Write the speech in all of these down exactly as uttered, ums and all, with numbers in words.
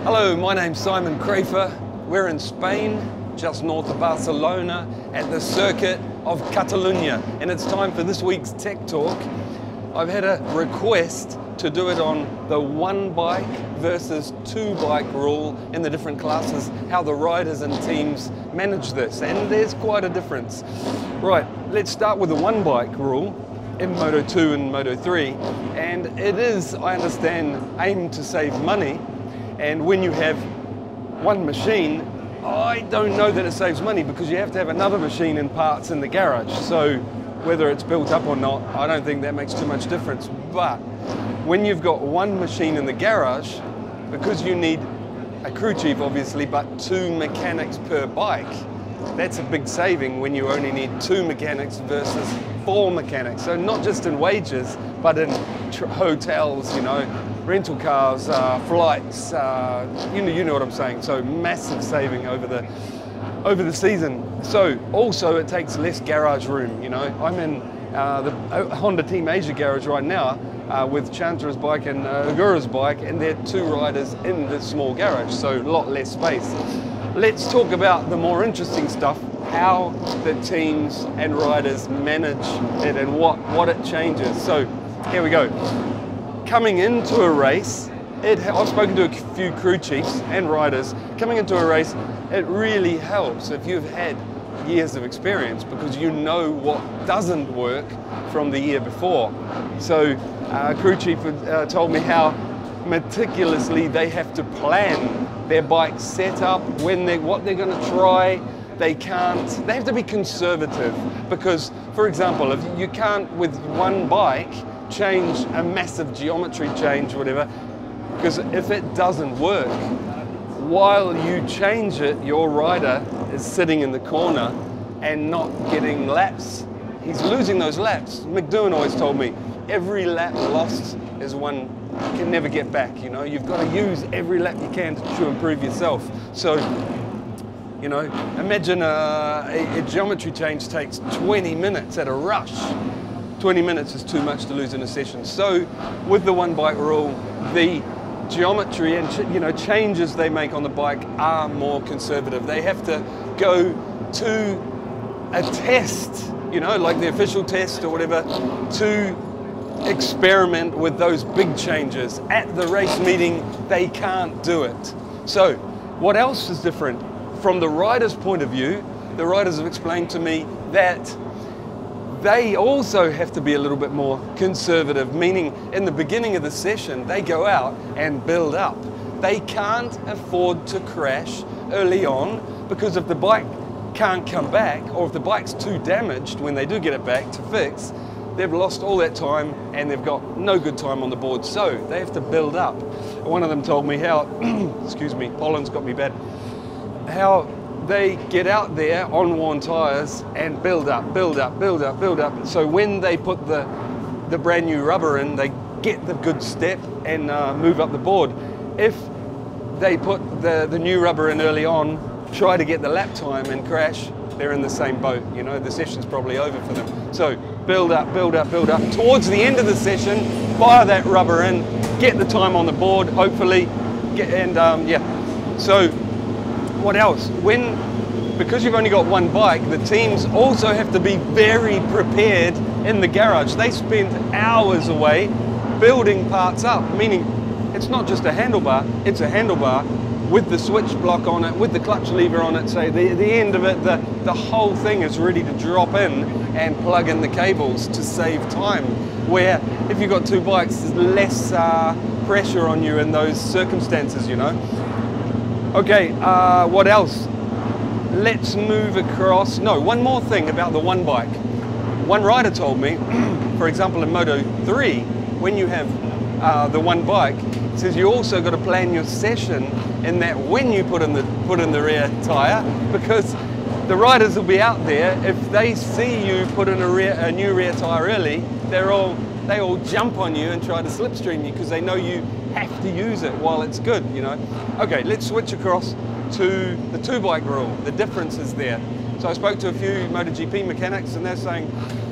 Hello, my name's Simon Crafer. We're in Spain, just north of Barcelona, at the circuit of Catalunya, and it's time for this week's Tech Talk. I've had a request to do it on the one bike versus two bike rule in the different classes, how the riders and teams manage this, and there's quite a difference. Right, let's start with the one bike rule in Moto two and Moto three, and it is, I understand, aimed to save money. And when you have one machine, I don't know that it saves money because you have to have another machine and parts in the garage. So whether it's built up or not, I don't think that makes too much difference. But when you've got one machine in the garage, because you need a crew chief obviously, but two mechanics per bike, that's a big saving when you only need two mechanics versus four mechanics. So not just in wages, but in tr hotels, you know, rental cars, uh, flights, uh, you know, you know what I'm saying. So massive saving over the over the season. So also it takes less garage room. You know, I'm in uh, the Honda Team Asia garage right now uh, with Chandra's bike and uh, Agura's bike, and they're two riders in this small garage, so a lot less space. Let's talk about the more interesting stuff, how the teams and riders manage it and what, what it changes. So here we go. Coming into a race, it, I've spoken to a few crew chiefs and riders. Coming into a race, it really helps if you've had years of experience because you know what doesn't work from the year before. So uh, crew chief uh, told me how meticulously they have to plan their bike setup, when they what they're going to try. They can't, they have to be conservative because, for example, if you can't with one bike change a massive geometry change, whatever, because if it doesn't work, while you change it, your rider is sitting in the corner and not getting laps. He's losing those laps. McDowan always told me, every lap lost is one you can never get back. You know, you've got to use every lap you can to, to improve yourself. So, you know, imagine a, a, a geometry change takes twenty minutes at a rush. twenty minutes is too much to lose in a session. So, with the one bike rule, the geometry and ch you know changes they make on the bike are more conservative. They have to go to a test, you know, like the official test or whatever, to experiment with those big changes. At the race meeting, they can't do it. So, what else is different? From the rider's point of view, the riders have explained to me that they also have to be a little bit more conservative, meaning in the beginning of the session, they go out and build up. They can't afford to crash early on because if the bike can't come back, or if the bike's too damaged when they do get it back to fix, they've lost all that time and they've got no good time on the board. So they have to build up. One of them told me how, excuse me, pollen's got me bad, how they get out there on worn tires and build up, build up, build up, build up. So when they put the, the brand new rubber in, they get the good step and uh, move up the board. If they put the, the new rubber in early on, try to get the lap time and crash, they're in the same boat. You know, the session's probably over for them. So build up, build up, build up. Towards the end of the session, fire that rubber in, get the time on the board, hopefully, get, and um, yeah. So what else? When, because you've only got one bike, the teams also have to be very prepared in the garage. They spend hours away building parts up, meaning it's not just a handlebar, it's a handlebar with the switch block on it, with the clutch lever on it, so the, the end of it, the, the whole thing is ready to drop in and plug in the cables to save time. Where if you've got two bikes, there's less uh, pressure on you in those circumstances, you know. Okay, uh, what else? Let's move across. No, one more thing about the one bike. One rider told me, for example, in Moto three, when you have uh, the one bike, says you also got to plan your session in that when you put in the put in the rear tire, because the riders will be out there. If they see you put in a, rear, a new rear tire early, they're all they all jump on you and try to slipstream you because they know you have to use it while it's good, you know. Okay, let's switch across to the two bike rule. The difference is there. So I spoke to a few MotoGP mechanics and they're saying,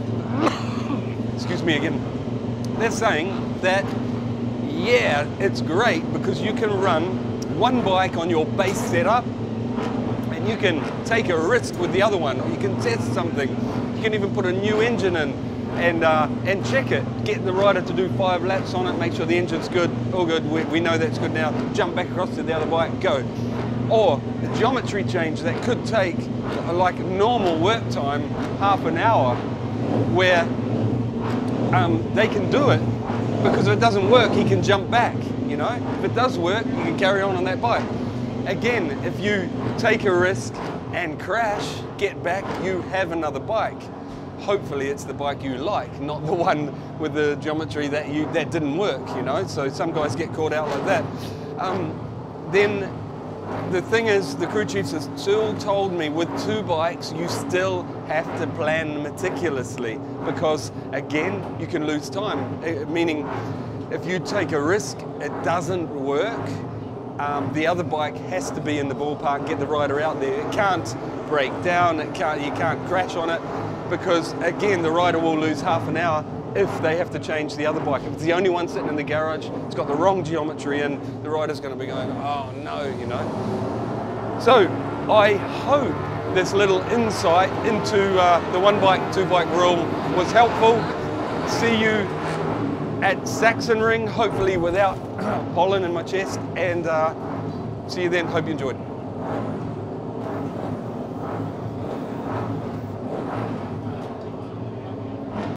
excuse me again, they're saying that yeah, it's great because you can run one bike on your base setup, and you can take a risk with the other one, or you can test something. You can even put a new engine in and uh, and check it. Get the rider to do five laps on it, make sure the engine's good, all good, we, we know that's good now, jump back across to the other bike, go. Or a geometry change that could take, like normal work time, half an hour, where um, they can do it, because if it doesn't work, he can jump back, you know? If it does work, you can carry on on that bike. Again, if you take a risk and crash, get back, you have another bike. Hopefully it's the bike you like, not the one with the geometry that you that didn't work, you know? So some guys get caught out like that. Um, then the thing is, the crew chiefs have still told me with two bikes, you still have to plan meticulously, because again, you can lose time. Meaning, if you take a risk, it doesn't work, um, the other bike has to be in the ballpark, get the rider out there. It can't break down, it can't, you can't crash on it, because again, the rider will lose half an hour if they have to change the other bike. If it's the only one sitting in the garage, it's got the wrong geometry, and the rider's going to be going, oh no, you know. So I hope this little insight into uh, the one bike, two bike rule was helpful. See you at Sachsenring, hopefully without pollen in my chest, and uh, see you then. Hope you enjoyed.